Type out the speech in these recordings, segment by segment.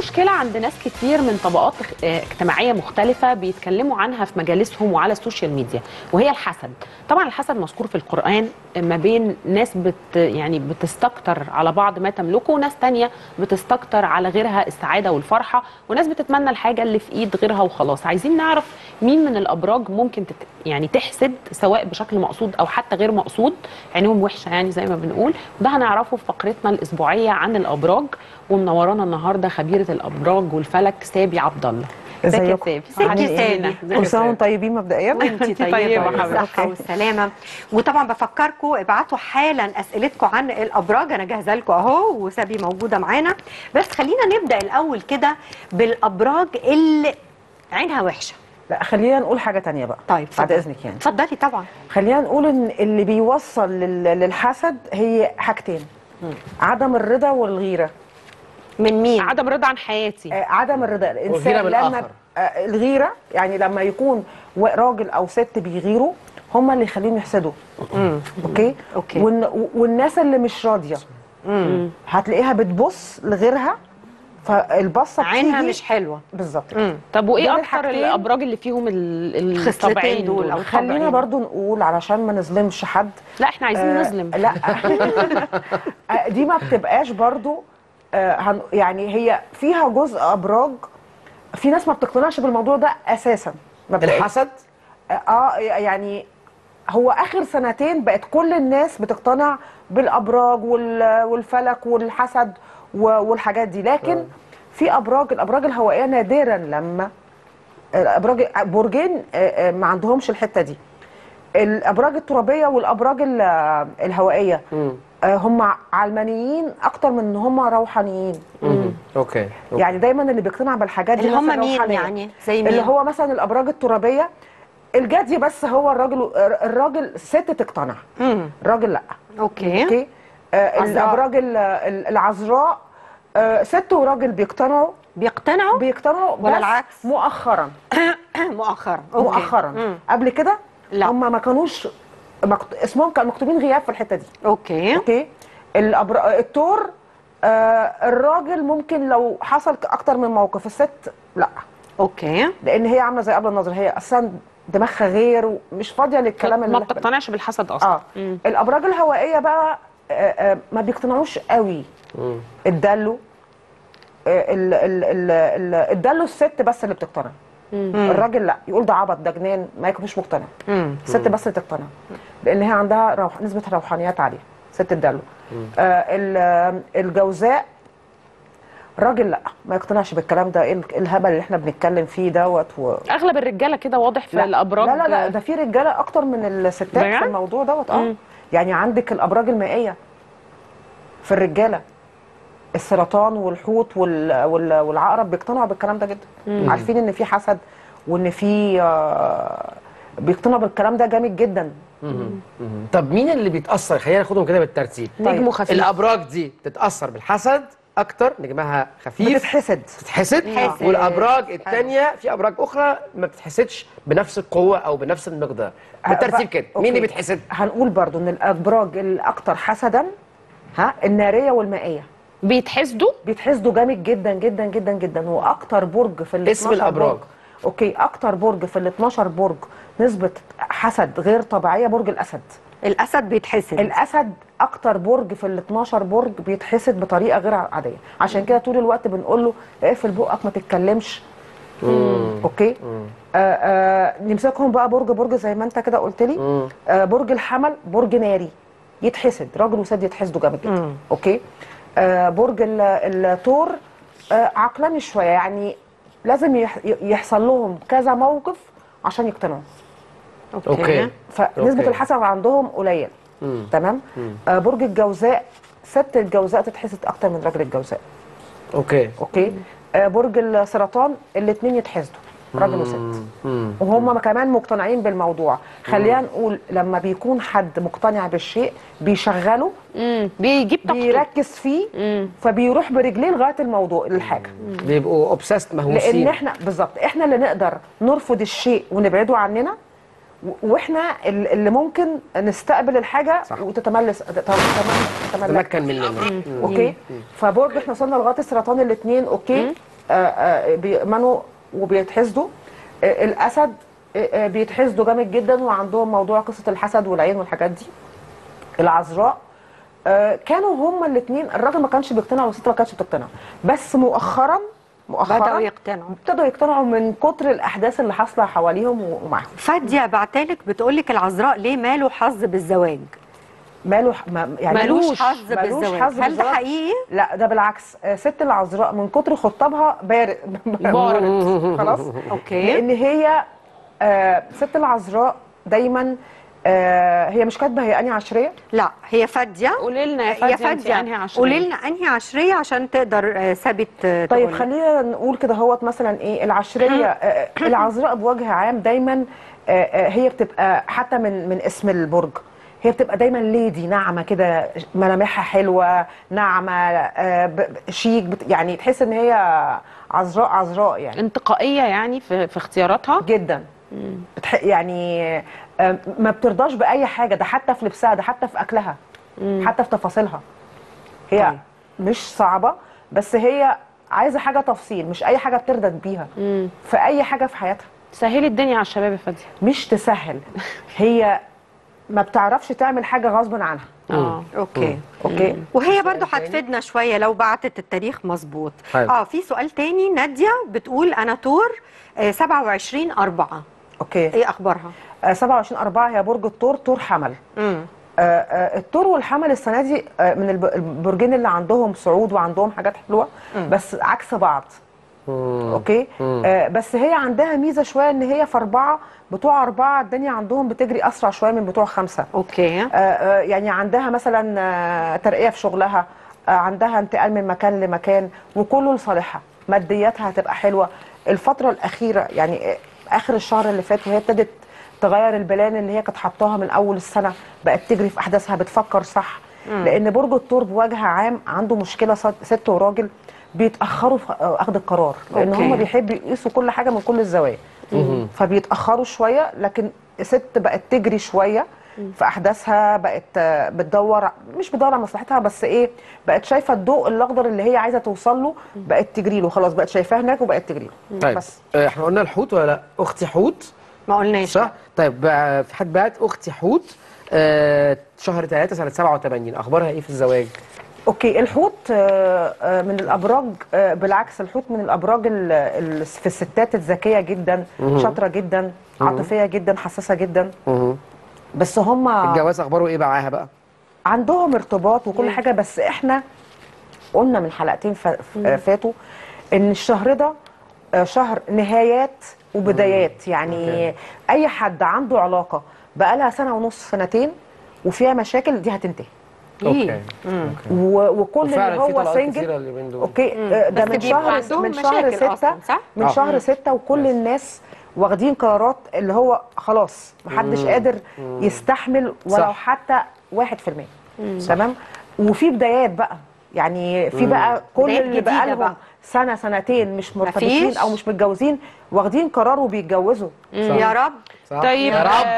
مشكله عند ناس كتير من طبقات اجتماعيه مختلفه بيتكلموا عنها في مجالسهم وعلى السوشيال ميديا، وهي الحسد. طبعا الحسد مذكور في القرآن ما بين ناس يعني بتستكتر على بعض ما تملكه، وناس تانية بتستكتر على غيرها السعاده والفرحه، وناس بتتمنى الحاجه اللي في ايد غيرها وخلاص. عايزين نعرف مين من الابراج ممكن يعني تحسد، سواء بشكل مقصود او حتى غير مقصود، عينهم وحشه يعني زي ما بنقول. ده هنعرفه في فقرتنا الاسبوعيه عن الابراج، ومنورانا النهارده خبيره الابراج والفلك سابي عبد الله. ازيك يا سابي؟ ازيك يا سابي؟ كل سنه وانتم طيبين مبدئيا. وانتي طيبه بالصحه والسلامه. وطبعا بفكركم ابعتوا حالا اسئلتكم عن الابراج، انا جاهزه لكم اهو وسابي موجوده معانا. بس خلينا نبدا الاول كده بالابراج اللي عينها وحشه. لا خلينا نقول حاجه تانية بقى. طيب بعد اذنك يعني. اتفضلي طبعا. خلينا نقول ان اللي بيوصل للحسد هي حاجتين: عدم الرضا والغيره. من مين؟ عدم الرضا عن حياتي. عدم الرضا الانسان لما الغيره، يعني لما يكون راجل او ست بيغيروا، هم اللي يخليهم يحسدوا. اوكي. والناس اللي مش راضيه هتلاقيها بتبص لغيرها، فالبصه عينها مش حلوه بالظبط. طب وايه اكتر الابراج اللي فيهم الطبعين دول؟ او خلينا برضو نقول علشان ما نظلمش حد. لا احنا عايزين نظلم. لا دي ما بتبقاش برضو يعني هي فيها جزء ابراج، في ناس ما بتقتنعش بالموضوع ده اساسا. الحسد يعني هو اخر سنتين بقت كل الناس بتقتنع بالابراج والفلك والحسد والحاجات دي، لكن في الابراج الهوائيه نادرا لما برجين ما عندهمش الحته دي. الابراج الترابيه والابراج الهوائيه هم علمانيين اكتر من ان هم روحانيين. اوكي. يعني دايما اللي بيقتنع بالحاجات دي اللي هم مين يعني؟ زي مين؟ اللي هو مثلا الابراج الترابيه الجدي بس هو الراجل، الست تقتنع، الراجل لا. اوكي. الابراج العذراء ست وراجل بيقتنعوا ولا العكس؟ مؤخرا. مؤخرا. قبل كده لا، هم ما كانوش اسمهم كانوا مكتوبين غياب في الحته دي. اوكي. الثور الراجل ممكن لو حصل اكتر من موقف، الست لا. اوكي. لان هي عامله زي قبل النظر، هي اصلا دماغها غير ومش فاضيه للكلام اللي ما بتقتنعش بالحسد اصلا. الابراج الهوائيه بقى ما بيقتنعوش قوي. الدلو الدلو الست بس اللي بتقتنع. الراجل لا، يقول ده عبط، ده جنان، ما يكونش مقتنع. الست بس اللي تقتنع، لان هي عندها نسبه روحانيات عاليه، ست الدلو. الجوزاء راجل لا، ما يقتنعش بالكلام ده، ايه الهبل اللي احنا بنتكلم فيه دوت اغلب الرجاله كده واضح في الابراج. لا ده في رجاله اكتر من الستات في الموضوع دوت. يعني عندك الابراج المائيه في الرجاله، السرطان والحوت والعقرب بيقتنعوا بالكلام ده جدا. عارفين ان في حسد وان في بيقتنعوا بالكلام ده جامد جدا. طب مين اللي بيتاثر؟ خلينا ناخدهم كده بالترتيب. نجمه خفيف. الابراج دي تتاثر بالحسد اكتر، نجمها خفيف، بتتحسد. والابراج الثانيه في ابراج اخرى ما بتتحسدش بنفس القوه او بنفس المقدار. بالترتيب كده مين اللي بيتحسد؟ هنقول برضو ان الابراج الاكثر حسدا الناريه والمائيه بيتحسدوا جامد جدا جدا جدا جدا. واكتر برج في اسم الابراج اكتر برج في ال 12 برج نسبه حسد غير طبيعيه برج الاسد. الاسد بيتحسد. الاسد اكتر برج في ال 12 برج بيتحسد بطريقه غير عاديه، عشان كده طول الوقت بنقول له اقفل بقك ما تتكلمش. اوكي. نمسكهم بقى برج زي ما انت كده قلت لي. برج الحمل برج ناري، يتحسد، راجل وست يتحسدوا جامد جدا. اوكي. برج الثور عقلاني شويه، يعني لازم يحصل لهم كذا موقف عشان يقتنعوا. اوكي. فنسبه الحسد عندهم قليله. تمام. برج الجوزاء ست الجوزاء تتحسد اكتر من راجل الجوزاء. اوكي. برج السرطان الاثنين يتحسدوا، راجل وست، وهم كمان مقتنعين بالموضوع. خلينا نقول لما بيكون حد مقتنع بالشيء بيشغله، بيجيب طاقته، بيركز فيه، فبيروح برجليه لغايه الموضوع الحاجه. بيبقوا اوبسست، مهووسين. لان احنا بالظبط احنا اللي نقدر نرفض الشيء ونبعده عننا، واحنا اللي ممكن نستقبل الحاجه تتمكن مننا. اوكي. فبرضه احنا وصلنا لغايه السرطان الاثنين. اوكي. بيؤمنوا وبيتحسدوا. الاسد بيتحسدوا جامد جدا وعندهم موضوع قصه الحسد والعين والحاجات دي. العذراء كانوا هما الاثنين، الراجل ما كانش بيقتنع والست ما كانتش بتقتنع، بس مؤخرا ابتدوا يقتنعوا من كتر الاحداث اللي حاصله حواليهم ومعاهم. فاديه بعتلك بتقولك العذراء ليه ماله حظ بالزواج؟ ماله يعني ملوش حظ بالزواج، هل ده حقيقي؟ لا ده بالعكس، ست العذراء من كتر خطابها بارد خلاص. اوكي. لان هي ست العذراء دايما هي مش كاتبه هي انهي عشريه؟ لا هي فاديه. قولي لنا يا فاديه انهي عشريه؟ قولي لنا انهي عشريه عشان تقدر ثابت طيب خلينا نقول كده هوت مثلا ايه العشريه. العذراء بوجه عام دايما هي بتبقى حتى من اسم البرج، هي بتبقى دايما ليدي ناعمه كده، ملامحها حلوه ناعمه شيك، يعني تحس ان هي عذراء يعني انتقائيه يعني في اختياراتها جدا. يعني ما بترضاش باي حاجه، ده حتى في لبسها، ده حتى في اكلها، حتى في تفاصيلها. هي مش صعبه، بس هي عايزه حاجه تفصيل، مش اي حاجه بترضى بيها في اي حاجه في حياتها. سهلي الدنيا على الشباب يا فاديه. مش تسهل، هي ما بتعرفش تعمل حاجه غصب عنها. اوكي. وهي برضو هتفيدنا شويه لو بعتت التاريخ مظبوط. حلو. في سؤال تاني. ناديه بتقول انا تور 27/4. اوكي. ايه اخبارها؟ 27/4 هي برج الثور، ثور حمل. الثور والحمل السنه دي من البرجين اللي عندهم صعود وعندهم حاجات حلوه، بس عكس بعض. اوكي. بس هي عندها ميزه شويه ان هي في 4، بتوع 4 الدنيا عندهم بتجري اسرع شويه من بتوع 5. اوكي. يعني عندها مثلا ترقيه في شغلها، عندها انتقال من مكان لمكان، وكله لصالحها. مادياتها هتبقى حلوه الفتره الاخيره، يعني اخر الشهر اللي فات، وهي ابتدت تغير البلان اللي هي كانت حطاها من اول السنه، بقت تجري في احداثها، بتفكر صح. لان برج الثور بوجه عام عنده مشكله، ست وراجل بيتاخروا في اخذ القرار، لان هم بيحبوا يقيسوا كل حاجه من كل الزوايا. فبيتاخروا شويه، لكن ست بقت تجري شويه في احداثها، بقت مش بتدور على مصلحتها، بس ايه، بقت شايفه الضوء الاخضر اللي هي عايزه توصل له، بقت تجري له خلاص، بقت شايفاه هناك وبقت تجري له. طيب بس احنا قلنا الحوت ولا لا؟ اختي حوت ما قلناش صح؟ طيب في حد بعت اختي حوت شهر 3 سنه 87، اخبارها ايه في الزواج؟ اوكي. الحوت من الابراج، بالعكس الحوت من الابراج في الستات الذكيه جدا، شاطره جدا، عاطفيه جدا، حساسه جدا. بس هم الجواز اخباره ايه معاها بقى؟ عندهم ارتباط وكل حاجه، بس احنا قلنا من حلقتين فاتوا ان الشهر ده شهر نهايات وبدايات. يعني اي حد عنده علاقه بقالها سنه ونص، سنتين، وفيها مشاكل، دي هتنتهي. اوكي. وكل اللي هو سنجل. اوكي. ده من شهر 6 من شهر 6 وكل الناس واخدين قرارات اللي هو خلاص محدش قادر يستحمل ولو حتى 1%. تمام. وفي بدايات بقى، يعني في بقى كل اللي بقى لهم سنه سنتين مش مرتبطين او مش متجوزين واخدين قرار وبيتجوزوا. يا رب. طيب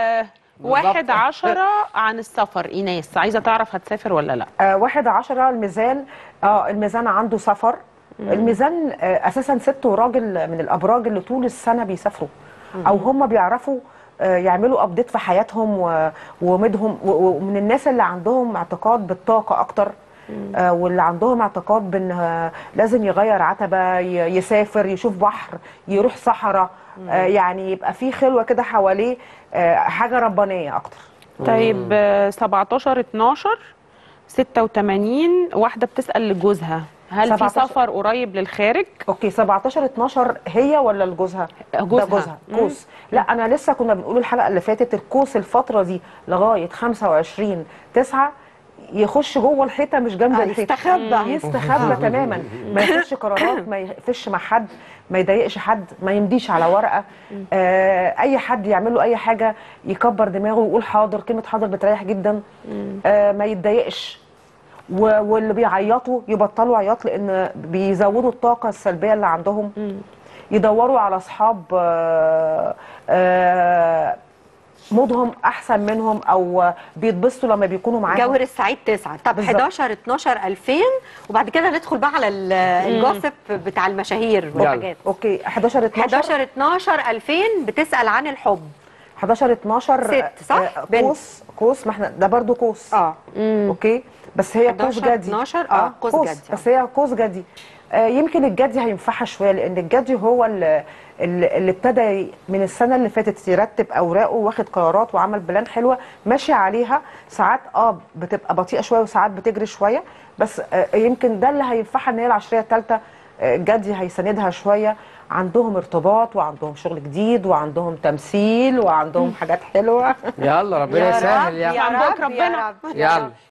1/10 عن السفر. ايناس عايزه تعرف هتسافر ولا لا؟ 1/10 الميزان. الميزان عنده سفر. الميزان اساسا ست وراجل من الابراج اللي طول السنه بيسافروا، او هم بيعرفوا يعملوا ابديت في حياتهم ومدهم، ومن الناس اللي عندهم اعتقاد بالطاقه اكتر، واللي عندهم اعتقاد بان لازم يغير عتبه، يسافر، يشوف بحر، يروح صحراء، يعني يبقى في خلوه كده حواليه، حاجه ربانيه اكتر. طيب 17/12/86 واحده بتسال لجوزها هل في سفر قريب للخارج؟ اوكي. 17/12 هي ولا لجوزها؟ جوزها. قوس. لا انا لسه كنا بنقول الحلقه اللي فاتت القوس الفتره دي لغايه 25/9 يخش جوه الحيطه مش جنب الحيطه، يستخبى تماما، ما ياخدش قرارات، ما يقفش مع حد، ما يضايقش حد، ما يمديش على ورقه. اي حد يعمل له اي حاجه يكبر دماغه ويقول حاضر، كلمه حاضر بتريح جدا. ما يتضايقش. واللي بيعيطوا يبطلوا عياط، لان بيزودوا الطاقه السلبيه اللي عندهم. يدوروا على اصحاب مودهم احسن منهم او بيتبسطوا لما بيكونوا معاهم. جوهر السعيد 9. طب بالظبط. 11 12 2000 وبعد كده ندخل بقى على الجوسب بتاع المشاهير والحاجات. اوكي 11 12 11 12 2000 بتسأل عن الحب. 11 12 ست صح؟ بنت. قوس ما احنا ده برضو قوس. اوكي بس هي قوس 11 جدي. 12 قوس جدي. بس هي قوس جدي. يمكن الجدي هينفعها شويه لان الجدي هو اللي ابتدى من السنه اللي فاتت يرتب اوراقه واخد قرارات وعمل بلان حلوه ماشي عليها. ساعات بتبقى بطيئه شويه وساعات بتجري شويه، بس يمكن ده اللي هينفعها ان هي العشريه الثالثه. الجدي هيساندها شويه، عندهم ارتباط وعندهم شغل جديد وعندهم تمثيل وعندهم حاجات حلوه. يلا ربنا يسهل يا يا رب عندك يا ربنا. رب. يلا